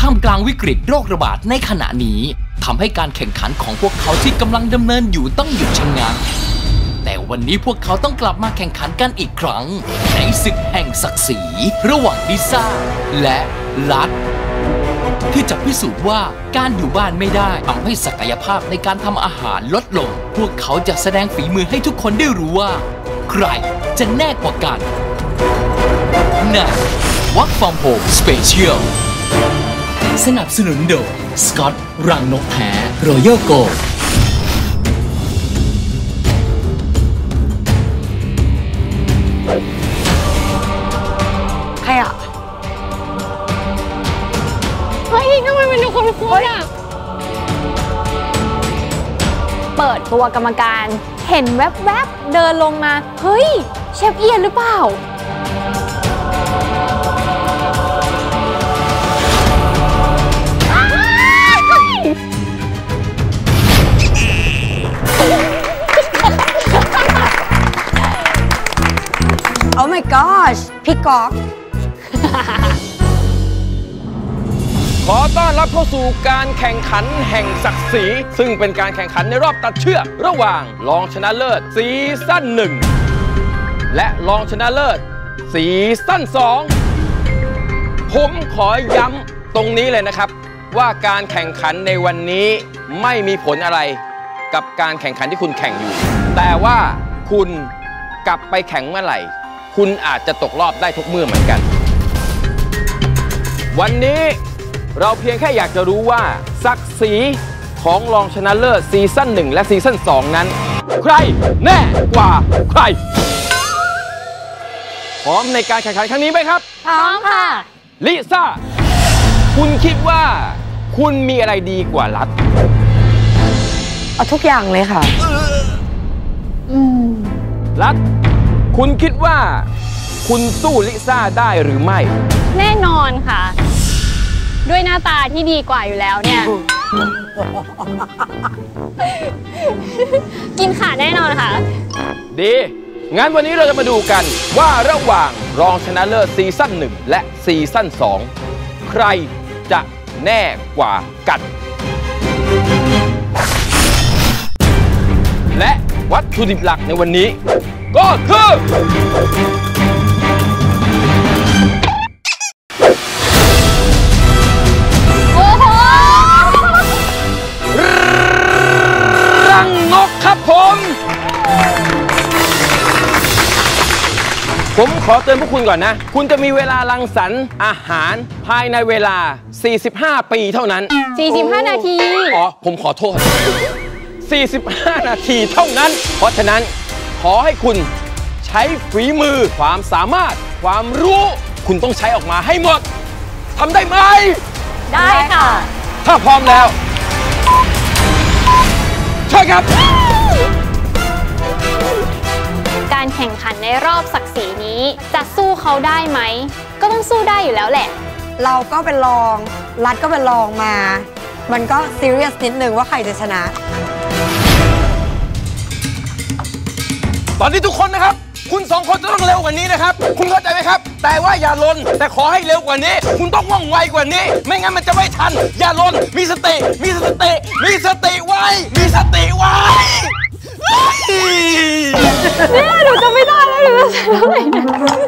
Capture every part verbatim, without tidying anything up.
ท่ามกลางวิกฤตโรคระบาดในขณะนี้ทำให้การแข่งขันของพวกเขาที่กำลังดำเนินอยู่ต้องหยุดชะงักแต่วันนี้พวกเขาต้องกลับมาแข่งขันกันอีกครั้งในศึกแห่งศักดิ์ศรีระหว่างลิซ่าและลัดที่จะพิสูจน์ว่าการอยู่บ้านไม่ได้ทำให้ศักยภาพในการทำอาหารลดลงพวกเขาจะแสดงฝีมือให้ทุกคนได้รู้ว่าใครจะแน่กว่ากันใน Work from Home Special สนับสนุนโดยสกอตรังนกแท้ Royal Gold ใครอ่ะเฮ้ยทำไมมันดูคุ้นๆอ่ะเปิดตัวกรรมการเห็นแวบๆเดินลงมาเฮ้ยเชฟเอียนหรือเปล่าโอ้ my gosh พี่ก๊อกขอต้อนรับเข้าสู่การแข่งขันแห่งศักดิ์ศรีซึ่งเป็นการแข่งขันในรอบตัดเชือกระหว่างรองชนะเลิศซีซั่นหนึ่งและรองชนะเลิศซีซั่นสองผมขอย้ำตรงนี้เลยนะครับว่าการแข่งขันในวันนี้ไม่มีผลอะไรกับการแข่งขันที่คุณแข่งอยู่แต่ว่าคุณกลับไปแข่งเมื่อไหร่คุณอาจจะตกรอบได้ทุกเมื่อเหมือนกันวันนี้เราเพียงแค่อยากจะรู้ว่าศักดิ์ศรีของรองชนะเลิศซีซั่นหนึ่งและซีซั่นสองนั้นใครแน่กว่าใครพร้อมในการแข่งขันครั้งนี้ไหมครับพร้อมค่ะลิซ่าคุณคิดว่าคุณมีอะไรดีกว่าลัดเอาทุกอย่างเลยค่ะอืมลัดคุณคิดว่าคุณสู้ลิซ่าได้หรือไม่แน่นอนค่ะด้วยหน้าตาที่ดีกว่าอยู่แล้วเนี่ย กินขาแน่นอนค่ะดีงั้นวันนี้เราจะมาดูกันว่าระหว่างรองชนะเลิศซีซั่นหนึ่งและซีซั่นสองใครจะแน่กว่ากันและวัตถุดิบหลักในวันนี้ก็คือโอ้โหรังนกครับผมผมขอเตือนพวกคุณก่อนนะคุณจะมีเวลารังสรรค์อาหารภายในเวลาสี่สิบห้าปีเท่านั้นสี่สิบห้านาทีอ๋อผมขอโทษสี่สิบห้านาทีเท่านั้นเพราะฉะนั้นขอให้คุณใช้ฝีมือความสามารถความรู้คุณต้องใช้ออกมาให้หมดทำได้ไหมได้ค่ะถ้าพร้อมแล้วเชิญครับการแข่งขันในรอบศักดิ์ศรีนี้จะสู้เขาได้ไหมก็ต้องสู้ได้อยู่แล้วแหละเราก็เป็นรองรัฐก็เป็นรองมามันก็ซีเรียสนิดนึงว่าใครจะชนะตอนนี้ทุกคนนะครับคุณสองคนจะต้องเร็วกว่านี้นะครับคุณเข้าใจไหมครับแต่ว่าอย่าลนแต่ขอให้เร็วกว่านี้คุณต้องว่องไวกว่านี้ไม่งั้นมันจะไม่ทันอย่าลนมีสติมีสติมีสติไว้มีสติไว้เนี่ยหนูจะไม่ได้แล้วหนูจะเท่าไหร่นะ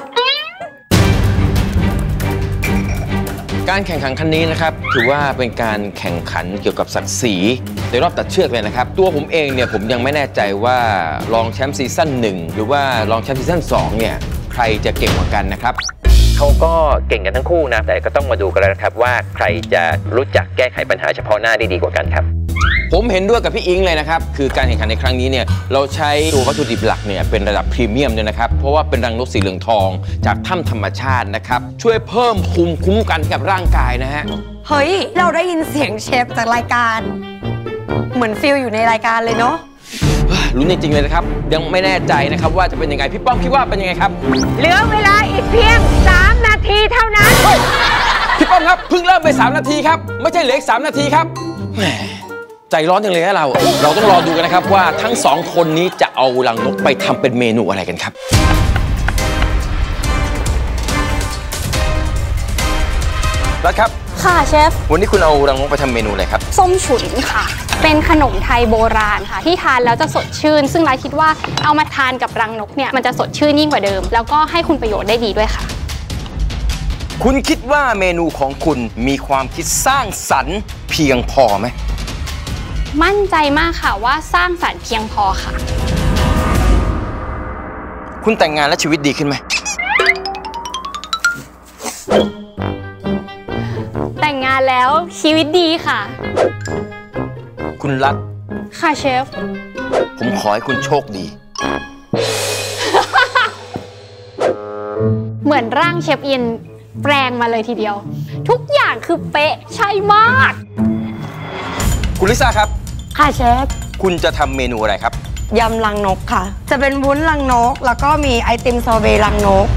การแข่งขันครั้งนี้นะครับถือว่าเป็นการแข่งขันเกี่ยวกับศักดิ์ศรีในรอบตัดเชือกเลยนะครับตัวผมเองเนี่ยผมยังไม่แน่ใจว่ารองแชมป์ซีซั่นหนึ่งหรือว่ารองแชมป์ซีซั่นสองเนี่ยใครจะเก่งกว่ากันนะครับเขาก็เก่งกันทั้งคู่นะแต่ก็ต้องมาดูกันแล้วนะครับว่าใครจะรู้จักแก้ไขปัญหาเฉพาะหน้าได้ดีกว่ากันครับผมเห็นด้วยกับพี่อิงเลยนะครับคือการแข่งขันในครั้งนี้เนี่ยเราใช้ตัววัตถุดิบหลักเนี่ยเป็นระดับพรีเมียมด้วยนะครับเพราะว่าเป็นรังนกสีเหลืองทองจากถ้ำธรรมชาตินะครับช่วยเพิ่มภูมิคุ้มกันกับร่างกายนะฮะเฮ้ยเราได้ยินเสียงเชฟจากรายการเหมือนฟิลอยู่ในรายการเลยเนาะลุ้นจริงๆเลยนะครับยังไม่แน่ใจนะครับว่าจะเป็นยังไงพี่ป้อมคิดว่าเป็นยังไงครับเหลือเวลาอีกเพียงสามนาทีเท่านั้นพี่ป้อมครับเพิ่งเริ่มไปสามนาทีครับไม่ใช่เหลืออีกสามนาทีครับแหมใจร้อนจังเลยนะเราเราต้องรอดูกันนะครับว่าทั้งสองคนนี้จะเอารังนกไปทำเป็นเมนูอะไรกันครับแล้วครับค่ะเชฟวันนี้คุณเอารังนกไปทำเมนูอะไรครับส้มฉุนค่ะเป็นขนมไทยโบราณค่ะที่ทานแล้วจะสดชื่นซึ่งไลคิดว่าเอามาทานกับรังนกเนี่ยมันจะสดชื่นยิ่งกว่าเดิมแล้วก็ให้คุณประโยชน์ได้ดีด้วยค่ะคุณคิดว่าเมนูของคุณมีความคิดสร้างสรรค์เพียงพอไหมมั่นใจมากค่ะว่าสร้างสรรค์เพียงพอค่ะคุณแต่งงานและชีวิตดีขึ้นไหมแต่งงานแล้วชีวิตดีค่ะคุณรัฐค่ะเชฟผมขอให้คุณโชคดีเหมือนร่างเชฟอินแปลงมาเลยทีเดียวทุกอย่างคือเป๊ะใช่มากคุณลิซ่าครับค่ะเชฟคุณจะทำเมนูอะไรครับยำรังนกค่ะจะเป็นวุ้นรังนกแล้วก็มีไอติมซอเบต์รังนก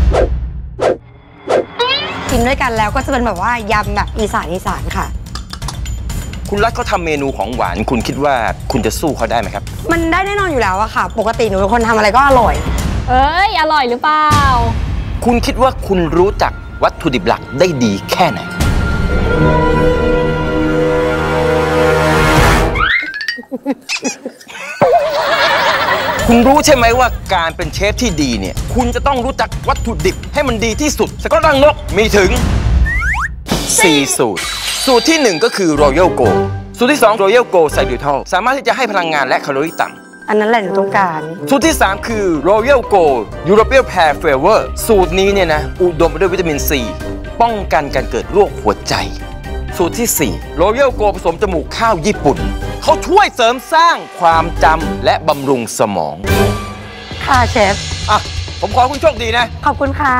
กินด้วยกันแล้วก็จะเป็นแบบว่ายำแบบอีสานอีสานค่ะคุณรัฐเขาทำเมนูของหวานคุณคิดว่าคุณจะสู้เขาได้ไหมครับมันได้แน่นอนอยู่แล้วอะค่ะปกติหนูเป็นคนทำอะไรก็อร่อยเอ้ยอร่อยหรือเปล่าคุณคิดว่าคุณรู้จักวัตถุดิบหลักได้ดีแค่ไหนคุณรู้ใช่ไหมว่าการเป็นเชฟที่ดีเนี่ยคุณจะต้องรู้จักวัตถุดิบให้มันดีที่สุดสก็รังนกมีถึงสี่สูตรสูตรที่หนึ่งก็คือ Royal Gold สูตรที่สอง Royal Gold Xylitol สามารถที่จะให้พลังงานและแคลอรี่ต่ำอันนั้นแหละหนูต้องการสูตรที่สามคือ Royal Gold European Pear Flavor สูตรนี้เนี่ยนะอุดมไปด้วยวิตามินซีป้องกันการเกิดโรคหัวใจสูตรที่สี่ Royal Gold ผสมจมูกข้าวญี่ปุ่นเขาช่วยเสริมสร้างความจำและบำรุงสมองค่ะเชฟอ่ะผมขอคุณโชคดีนะขอบคุณค่ะ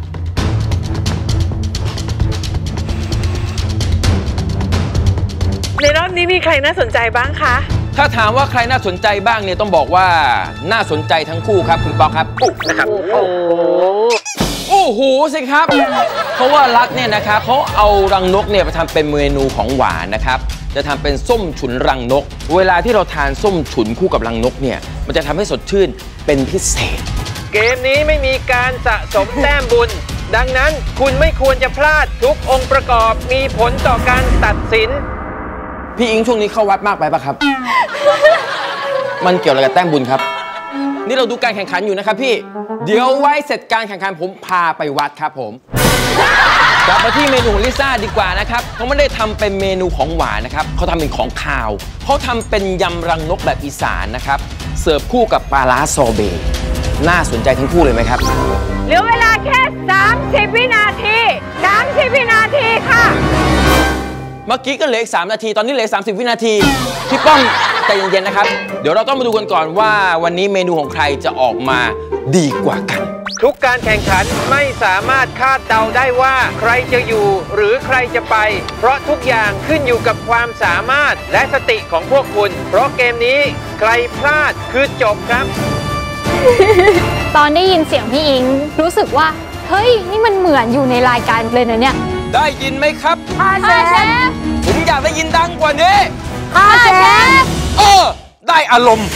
ในรอบนี้มีใครน่าสนใจบ้างคะถ้าถามว่าใครน่าสนใจบ้างเนี่ยต้องบอกว่าน่าสนใจทั้งคู่ครับคุณป๊อกครับปุ๊บนะครับโอ้โหโอ้โหสิครับเพราะว่ารัฐเนี่ยนะครับเขาเอารังนกเนี่ยไปทำเป็นเมนูของหวานนะครับจะทำเป็นส้มฉุนรังนกเวลาที่เราทานส้มฉุนคู่กับรังนกเนี่ยมันจะทำให้สดชื่นเป็นพิเศษเกมนี้ไม่มีการสะสมแต้มบุญดังนั้นคุณไม่ควรจะพลาดทุกองค์ประกอบมีผลต่อการตัดสินพี่อิงช่วงนี้เข้าวัดมากไปปะครับ มันเกี่ยวอะไรกับแต้มบุญครับนี่เราดูการแข่งขันอยู่นะครับพี่เดี๋ยวไว้เสร็จการแข่งขันผมพาไปวัดครับผมกลับมาที่เมนูของลิซ่าดีกว่านะครับเขาไม่ได้ทำเป็นเมนูของหวานนะครับเขาทำเป็นของคาวเขาทำเป็นยำรังนกแบบอีสานนะครับเสิร์ฟคู่กับปลาร้าซอเบต์น่าสนใจทั้งคู่เลยไหมครับเหลือเวลาแค่สามสิบวินาทีสามสิบวินาทีค่ะเมื่อกี้ก็เหลืออีกสามนาทีตอนนี้เหลือสามสิบวินาทีพี่ป้อมใจเย็นๆนะครับเดี๋ยวเราต้องมาดูกันก่อนว่าวันนี้เมนูของใครจะออกมาดีกว่ากันทุกการแข่งขันไม่สามารถคาดเดาได้ว่าใครจะอยู่หรือใครจะไปเพราะทุกอย่างขึ้นอยู่กับความสามารถและสติของพวกคุณเพราะเกมนี้ใครพลาดคือจบครับตอนได้ยินเสียงพี่อิงรู้สึกว่าเฮ้ยนี่มันเหมือนอยู่ในรายการเลยนะเนี่ยได้ยินไหมครับค่ะเชฟผมอยากได้ยินดังกว่านี้ค่ะเชฟเออได้อารมณ์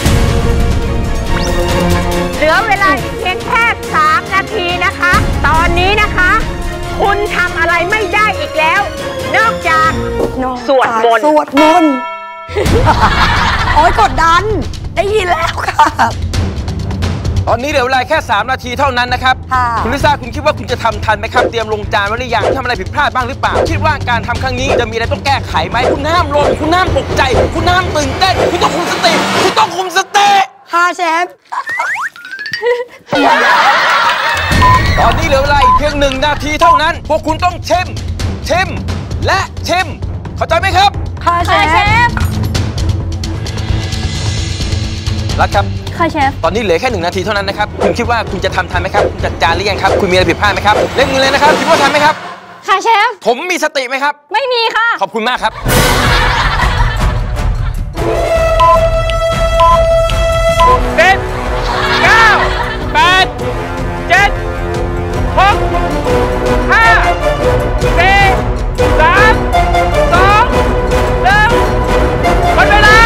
เหลือเวลาเพียงแค่สามนาทีนะคะตอนนี้นะคะคุณทำอะไรไม่ได้อีกแล้วนอกจากสวดมนต์สวดมนต์โอ๊ยกดดันได้ยินแล้วค่ะตอนนี้เหลือเวลาแค่สามนาทีเท่านั้นนะครับคุณลิซ่าคุณคิดว่าคุณจะทำทันไหมครับเตรียมลงจานไว้หรือยังทำอะไรผิดพลาดบ้างหรือเปล่าคิดว่าการทำครั้งนี้จะมีอะไรต้องแก้ไขไหมคุณห้ามลงคุณห้ามตกใจคุณห้ามตื่นเต้นคุณต้องคุมสติคุณต้องคุมสติค่ะเชฟตอนนี้เหลือเวลาอีกเพียงหนึ่งนาทีเท่านั้นพวกคุณต้องชิมชิมและชิมเข้าใจไหมครับค่ะเชฟรัฐครับค่ะเชฟตอนนี้เหลือแค่หนึ่งนาทีเท่านั้นนะครับคุณคิดว่าคุณจะทำทันไหมครับคุณจัดจานหรือยังครับคุณมีอะไรผิดพลาดไหมครับเล่นมือเลยนะครับคิดว่าทันไหมครับค่ะเชฟผมมีสติไหมครับไม่มีค่ะขอบคุณมากครับสิบเก้าแปดเจ็ดหกห้าสี่สามสองหนึ่งหมดเวลา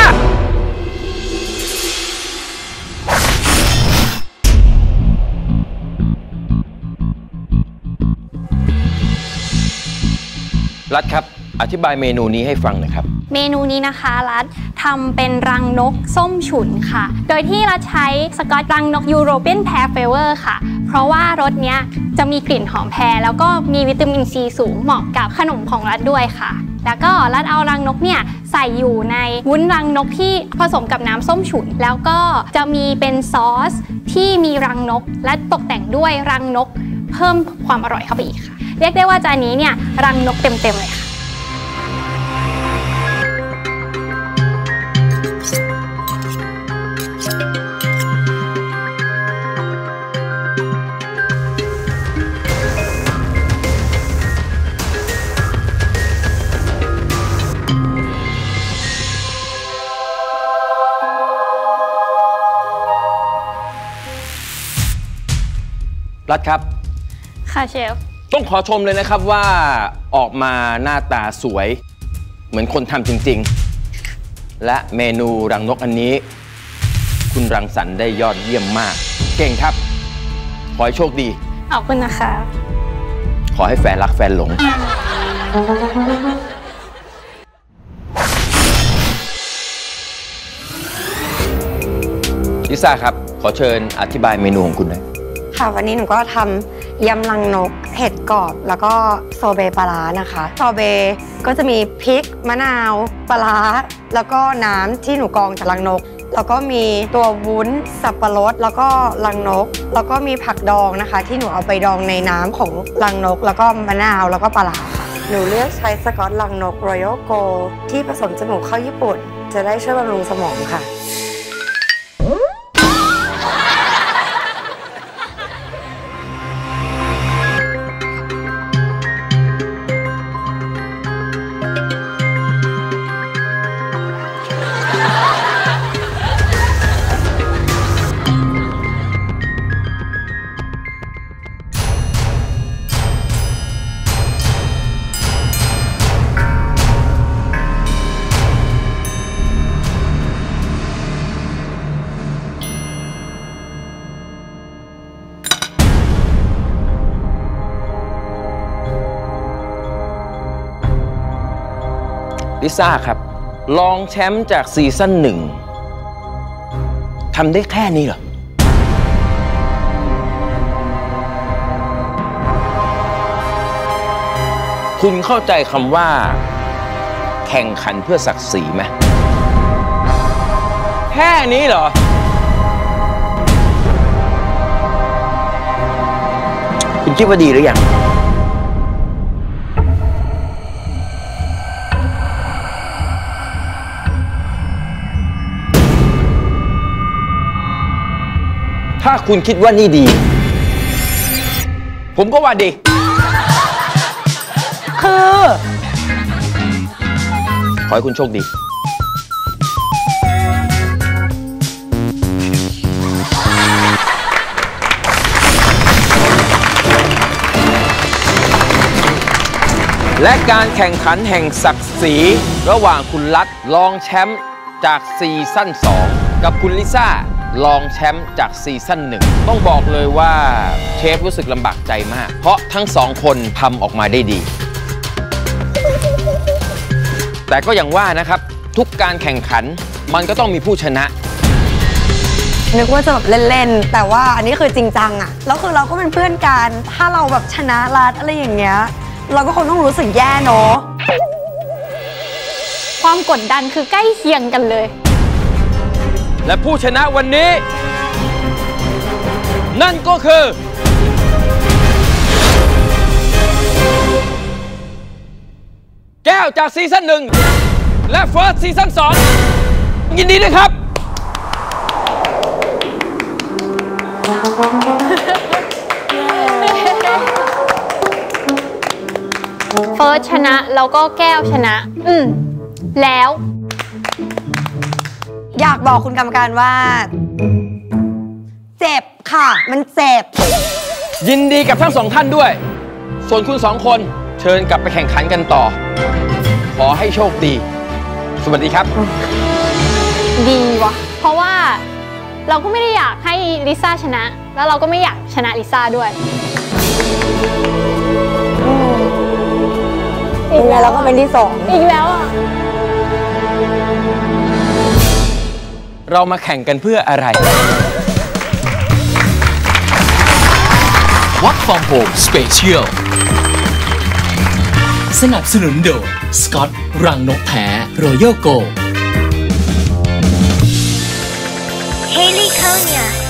รัฐครับอธิบายเมนูนี้ให้ฟังหน่อยครับเมนูนี้นะคะรัฐทำเป็นรังนกส้มฉุนค่ะโดยที่รัฐใช้สกอตรังนกยูโรเปียนแพร์เฟเวอร์ค่ะเพราะว่ารสเนี้ยจะมีกลิ่นหอมแพรแล้วก็มีวิตามินซีสูงเหมาะกับขนมของรัฐด้วยค่ะแล้วก็รัฐเอารังนกเนี่ยใส่อยู่ในวุ้นรังนกที่ผสมกับน้ำส้มฉุนแล้วก็จะมีเป็นซอสที่มีรังนกและตกแต่งด้วยรังนกเพิ่มความอร่อยเข้าไปอีกค่ะเรียกได้ว่าจานนี้เนี่ยรังนกเต็มๆเลยค่ะรัฐครับค่ะเชฟต้องขอชมเลยนะครับว่าออกมาหน้าตาสวยเหมือนคนทำจริงๆและเมนูรังนกอันนี้คุณรังสรรค์ได้ยอดเยี่ยมมากเก่งครับขอให้โชคดีขอบคุณนะคะขอให้แฟนรักแฟนหลงลิซ่าครับขอเชิญอธิบายเมนูของคุณหน่อยค่ะวันนี้หนูก็ทำยำรังนกเห็ดกรอบแล้วก็โซเบปลาร้านะคะโซเบก็จะมีพริกมะนาวปลาร้าแล้วก็น้ำที่หนูกรองจากรังนกแล้วก็มีตัววุ้นสับปะรดแล้วก็รังนกแล้วก็มีผักดองนะคะที่หนูเอาไปดองในน้ำของรังนกแล้วก็มะนาวแล้วก็ปลาร้าค่ะหนูเลือกใช้สกอตรังนก Royal Gold ที่ผสมจมูกข้าวญี่ปุ่นจะได้ช่วยบำรุงสมองค่ะลิซ่าครับรองแชมป์จากซีซั่นหนึ่งทำได้แค่นี้เหรอคุณเข้าใจคำว่าแข่งขันเพื่อศักดิ์ศรีไหมแค่นี้เหรอคุณคิดว่าดีหรือยังถ้าคุณคิดว่านี่ดีผมก็ว่าดีคือขอให้คุณโชคดีและการแข่งขันแห่งศักดิ์ศรีระหว่างคุณรัฐรองแชมป์จากซีซั่นสองกับคุณลิซ่ารองแชมป์จากซีซั่นหนึ่งต้องบอกเลยว่าเชฟรู้สึกลำบากใจมากเพราะทั้งสองคนทำออกมาได้ดีแต่ก็อย่างว่านะครับทุกการแข่งขันมันก็ต้องมีผู้ชนะนึกว่าจะแบบเล่นๆแต่ว่าอันนี้คือจริงจังอะแล้วคือเราก็เป็นเพื่อนกันถ้าเราแบบชนะรัฐอะไรอย่างเงี้ยเราก็คงต้องรู้สึกแย่เนาะความกดดันคือใกล้เคียงกันเลยและผู้ชนะวันนี้นั่นก็คือแก้วจากซีซั่นหนึ่งและเฟิร์สซีซั่นสองยินดีด้วยครับเฟิร์สชนะแล้วก็แก้วชนะอืมแล้วอยากบอกคุณกรรมการว่าเจ็บค่ะมันเจ็บยินดีกับทั้งสองท่านด้วยส่วนคุณสองคนเชิญกลับไปแข่งขันกันต่อขอให้โชคดีสวัสดีครับดีวะเพราะว่าเราก็ไม่ได้อยากให้ลิซ่าชนะแล้วเราก็ไม่อยากชนะลิซ่าด้วยยังไงเราก็เป็นที่สองอีกแล้วอ่ะเรามาแข่งกันเพื่ออะไร Work from Home Special สนับสนุนโดยสกอตรังนกแท้ Royal Gold Haley Konya